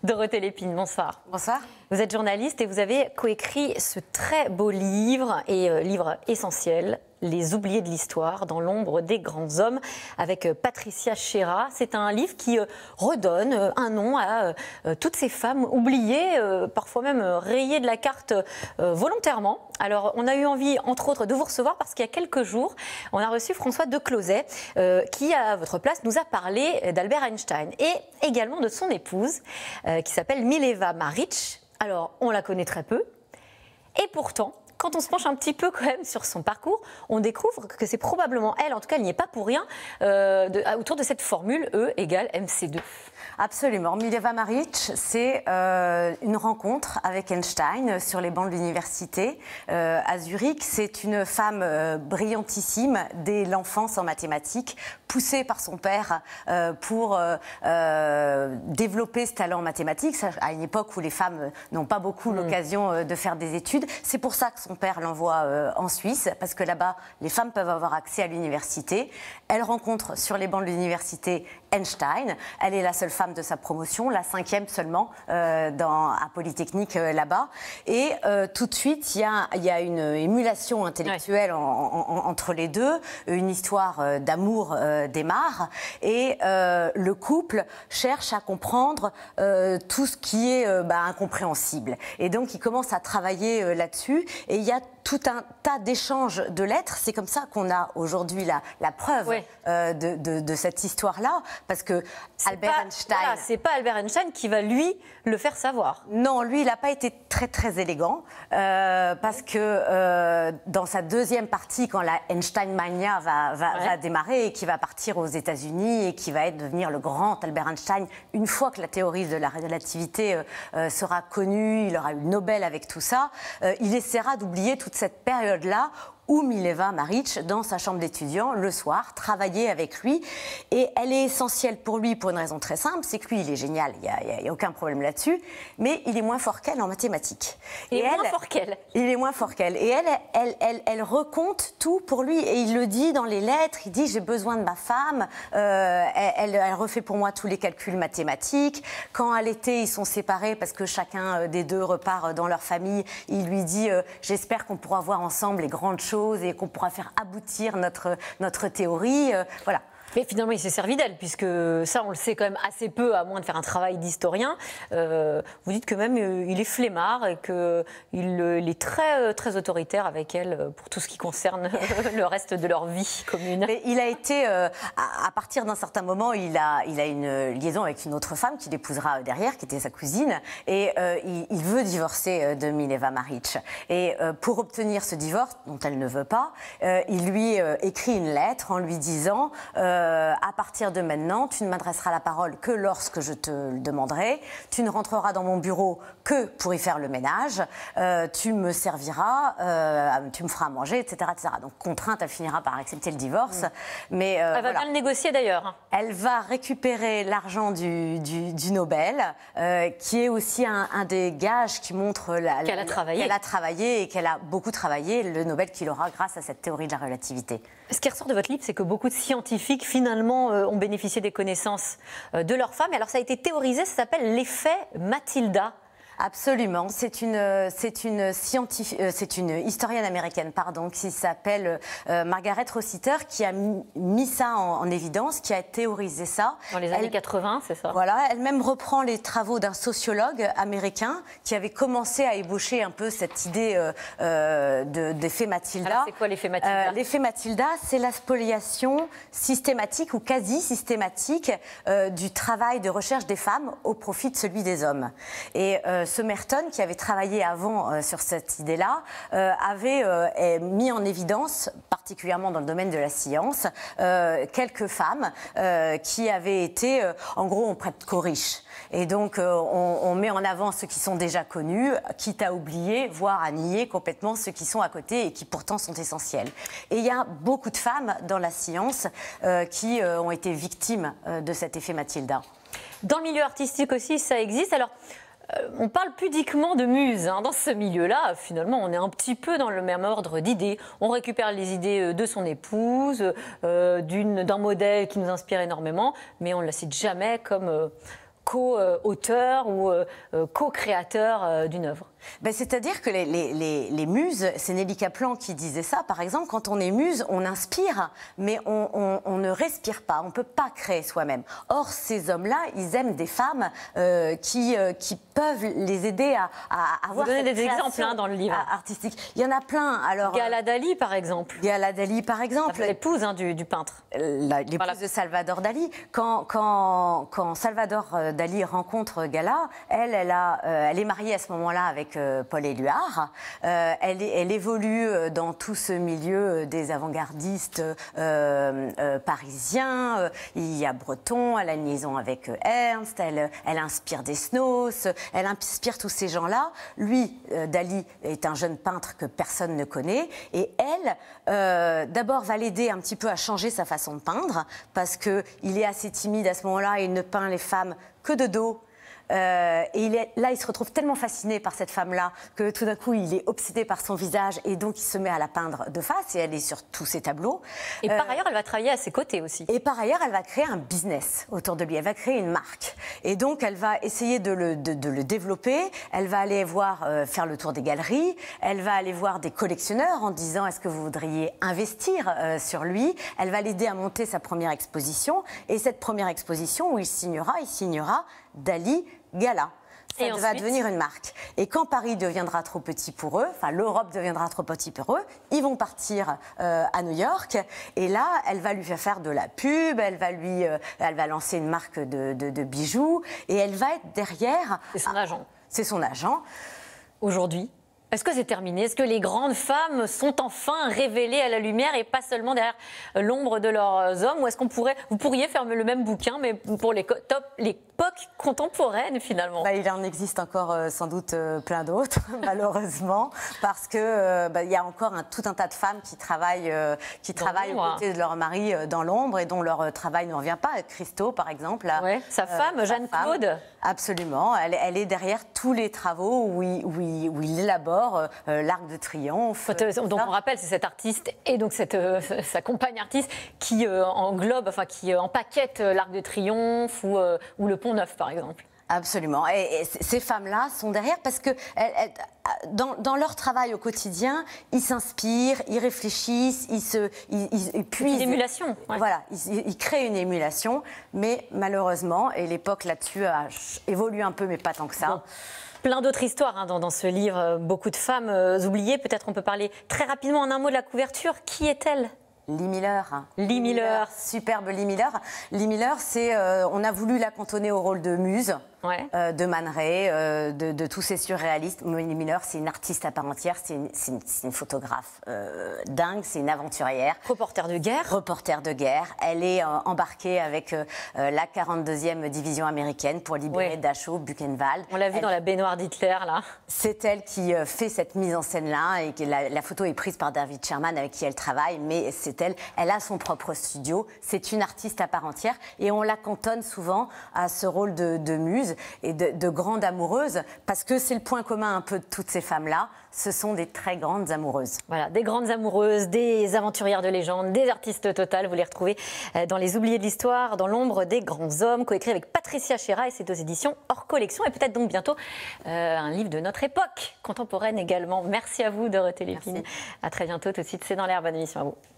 Dorothée Lépine, bonsoir. Bonsoir. Vous êtes journaliste et vous avez coécrit ce très beau livre, livre essentiel, Les oubliés de l'histoire, dans l'ombre des grands hommes, avec Patricia Schera. C'est un livre qui redonne un nom à toutes ces femmes oubliées, parfois même rayées de la carte volontairement. Alors, on a eu envie, entre autres, de vous recevoir parce qu'il y a quelques jours, on a reçu François Decloset, qui, à votre place, nous a parlé d'Albert Einstein et également de son épouse, qui s'appelle Mileva Maric. Alors, on la connaît très peu, et pourtant, quand on se penche un petit peu quand même sur son parcours, on découvre que c'est probablement elle, en tout cas elle n'y est pas pour rien, autour de cette formule E égale MC2. Absolument. Mileva Maric, c'est une rencontre avec Einstein sur les bancs de l'université à Zurich. C'est une femme brillantissime dès l'enfance en mathématiques, poussée par son père pour développer ce talent en mathématiques, à une époque où les femmes n'ont pas beaucoup l'occasion de faire des études. C'est pour ça que son père l'envoie en Suisse, parce que là-bas, les femmes peuvent avoir accès à l'université. Elle rencontre sur les bancs de l'université Einstein. Elle est la seule femme de sa promotion, la 5e seulement à Polytechnique là-bas. Et tout de suite, il y a une émulation intellectuelle entre les deux. Une histoire d'amour démarre. Et le couple cherche à comprendre tout ce qui est incompréhensible. Et donc, il commence à travailler là-dessus. Et il y a tout un tas d'échanges de lettres. C'est comme ça qu'on a aujourd'hui la preuve de cette histoire-là. Parce que Albert Einstein... Voilà, c'est pas Albert Einstein qui va, lui, le faire savoir. Non, lui, il n'a pas été très, très élégant. Parce que dans sa deuxième partie, quand la Einstein Mania va démarrer et qui va partir aux États-Unis et qui va devenir le grand Albert Einstein, une fois que la théorie de la relativité sera connue, il aura eu le Nobel avec tout ça, il essaiera d'oublier toute cette période-là où Mileva Maric, dans sa chambre d'étudiant, le soir, travaillait avec lui. Et elle est essentielle pour lui pour une raison très simple, c'est que lui, il est génial, il n'y a aucun problème là-dessus, mais il est moins fort qu'elle en mathématiques. Il est moins fort qu'elle. Il est moins fort qu'elle. Et elle recompte tout pour lui. Et il le dit dans les lettres, il dit « j'ai besoin de ma femme, elle refait pour moi tous les calculs mathématiques. Quand à l'été, ils sont séparés parce que chacun des deux repart dans leur famille, il lui dit « j'espère qu'on pourra voir ensemble les grandes choses et qu'on pourra faire aboutir notre théorie. » Voilà. Mais finalement, il s'est servi d'elle, puisque ça, on le sait quand même assez peu, à moins de faire un travail d'historien. Vous dites que même il est flemmard et qu'il est très, très autoritaire avec elle pour tout ce qui concerne le reste de leur vie commune. Mais il a été, à partir d'un certain moment, il a une liaison avec une autre femme qu'il épousera derrière, qui était sa cousine, et il veut divorcer de Mileva Maric. Et pour obtenir ce divorce, dont elle ne veut pas, il lui écrit une lettre en lui disant à partir de maintenant, tu ne m'adresseras la parole que lorsque je te le demanderai. Tu ne rentreras dans mon bureau que pour y faire le ménage. Tu me serviras, tu me feras manger, etc., etc. Donc, contrainte, elle finira par accepter le divorce. Mais, elle va bien le négocier d'ailleurs. Elle va récupérer l'argent du Nobel, qui est aussi un des gages qui montre qu'elle a travaillé et qu'elle a beaucoup travaillé, le Nobel qu'il aura grâce à cette théorie de la relativité. Ce qui ressort de votre livre, c'est que beaucoup de scientifiques, finalement, ont bénéficié des connaissances de leurs femmes. Et alors, ça a été théorisé, ça s'appelle l'effet Matilda. Absolument. C'est une historienne américaine, qui s'appelle Margaret Rossiter, qui a mis ça en évidence, qui a théorisé ça. Dans les années 80, c'est ça? Voilà. Elle-même reprend les travaux d'un sociologue américain qui avait commencé à ébaucher un peu cette idée d'effet Matilda. Alors, c'est quoi l'effet Matilda? L'effet Matilda, c'est la spoliation systématique ou quasi systématique du travail de recherche des femmes au profit de celui des hommes. Et Somerton, qui avait travaillé avant sur cette idée-là, avait mis en évidence, particulièrement dans le domaine de la science, quelques femmes qui avaient été, en gros, on prête qu'aux riches. Et donc, on met en avant ceux qui sont déjà connus, quitte à oublier, voire à nier complètement ceux qui sont à côté et qui pourtant sont essentiels. Et il y a beaucoup de femmes dans la science qui ont été victimes de cet effet Matilda. Dans le milieu artistique aussi, ça existe. Alors, on parle pudiquement de muse. Dans ce milieu-là, finalement, on est un petit peu dans le même ordre d'idées. On récupère les idées de son épouse, d'un modèle qui nous inspire énormément, mais on ne la cite jamais comme co-auteur ou co-créateur d'une œuvre? C'est-à-dire que les muses, c'est Nelly Kaplan qui disait ça, par exemple, quand on est muse, on inspire, mais on ne respire pas, on ne peut pas créer soi-même. Or, ces hommes-là, ils aiment des femmes qui peuvent les aider à avoir Vous donnez cette des exemples dans le livre. Artistique. Il y en a plein. Alors, Gala Dali, par exemple. Gala Dali, par exemple. L'épouse du peintre. L'épouse de Salvador Dali. Quand Salvador Dali rencontre Gala, elle est mariée à ce moment-là avec Paul Éluard. Elle évolue dans tout ce milieu des avant-gardistes parisiens. Il y a Breton, elle a une liaison avec Ernst, elle inspire Desnos, elle inspire tous ces gens-là. Lui, Dali, est un jeune peintre que personne ne connaît. Et elle, d'abord, va l'aider un petit peu à changer sa façon de peindre, parce qu'il est assez timide à ce moment-là, il ne peint les femmes que de dos. Et là, il se retrouve tellement fasciné par cette femme-là que tout d'un coup, il est obsédé par son visage et donc il se met à la peindre de face et elle est sur tous ses tableaux. Et par ailleurs, elle va travailler à ses côtés aussi. Et par ailleurs, elle va créer un business autour de lui. Elle va créer une marque. Et donc, elle va essayer de le développer. Elle va aller faire le tour des galeries. Elle va aller voir des collectionneurs en disant « Est-ce que vous voudriez investir sur lui ?» Elle va l'aider à monter sa première exposition. Et cette première exposition où il signera Dali Gala. Ça va devenir une marque. Et quand Paris deviendra trop petit pour eux, enfin l'Europe deviendra trop petit pour eux, ils vont partir à New York. Et là, elle va lui faire de la pub, elle va lancer une marque de bijoux. Et elle va être derrière... C'est son agent. C'est son agent. Aujourd'hui, est-ce que c'est terminé? Est-ce que les grandes femmes sont enfin révélées à la lumière et pas seulement derrière l'ombre de leurs hommes? Ou est-ce vous pourriez faire le même bouquin, mais pour l'époque contemporaine finalement? Il en existe encore sans doute plein d'autres, malheureusement, parce que il y a encore tout un tas de femmes qui travaillent aux côtés de leur mari dans l'ombre et dont leur travail ne revient pas. Christo, par exemple. Sa femme, Jeanne-Claude. Absolument. Elle est derrière tous les travaux où il élabore l'Arc de Triomphe. Donc on rappelle, c'est cet artiste et donc sa compagne artiste qui englobe, qui empaquette l'Arc de Triomphe ou le Pont-Neuf, par exemple. Absolument. Et ces femmes-là sont derrière parce que dans leur travail au quotidien, ils s'inspirent, ils réfléchissent, ils puisent. Une émulation. Ouais. Voilà, ils créent une émulation, mais malheureusement, et l'époque là-dessus a évolué un peu, mais pas tant que ça. Bon. Plein d'autres histoires dans ce livre, beaucoup de femmes oubliées. Peut-être on peut parler très rapidement en un mot de la couverture. Qui est-elle? Lee Miller. Lee Miller. Superbe Lee Miller. Lee Miller, on a voulu la cantonner au rôle de muse. Ouais. De Man Ray, de tous ces surréalistes. Lee Miller, c'est une artiste à part entière, c'est une photographe dingue, c'est une aventurière. Reporter de guerre. Reporter de guerre. Elle est embarquée avec la 42e division américaine pour libérer Dachau, Buchenwald. On l'a vu dans la baignoire d'Hitler, là. C'est elle qui fait cette mise en scène-là et que la photo est prise par David Sherman avec qui elle travaille, mais c'est elle. Elle a son propre studio. C'est une artiste à part entière et on la cantonne souvent à ce rôle de muse et de grande amoureuse, parce que c'est le point commun un peu de toutes ces femmes-là, ce sont des très grandes amoureuses. Voilà, des grandes amoureuses, des aventurières de légende, des artistes totales. Vous les retrouvez dans Les Oubliés de l'Histoire, dans l'ombre des grands hommes, coécrit avec Patricia Schera, et c'est aux éditions hors collection, et peut-être donc bientôt un livre de notre époque contemporaine également. Merci à vous, Dorothée Lépine. À très bientôt, tout de suite, c'est dans l'air. Bonne émission à vous.